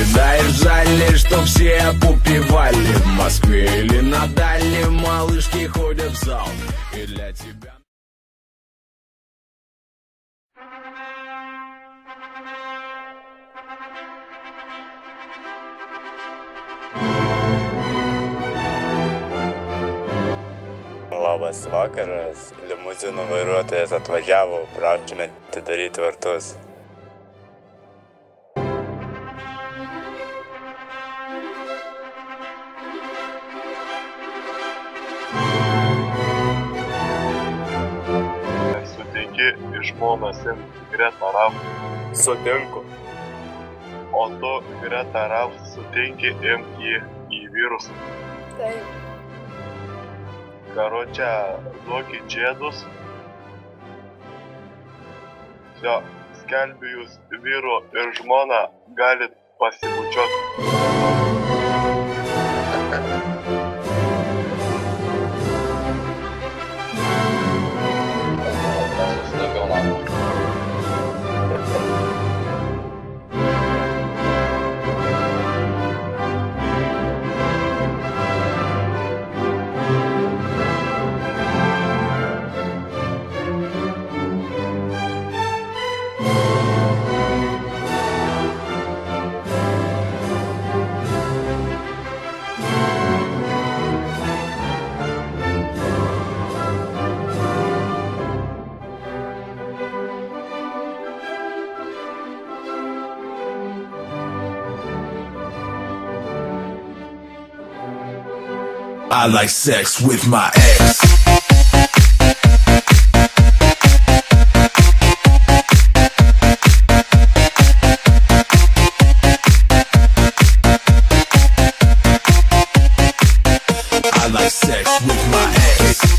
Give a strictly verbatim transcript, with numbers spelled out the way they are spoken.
Рыдаешь, жаль, что все попивали в Москве или на дальнем, малышки ходят в зал. И для тебя... Labas vakaras, limuzino vairuotojas atvažiavo, prašome atidaryti vartus. Sutinki iš žmonos imti Greta Rav? Sutinku. O tu Greta Rav sutinki imti jį į vyrus? Taip. Karočią, duokit žiedus. Jo, skelbiu jūs vyru ir žmona, galit pasibučiuoti. I like sex with my ex. I like sex with my ex.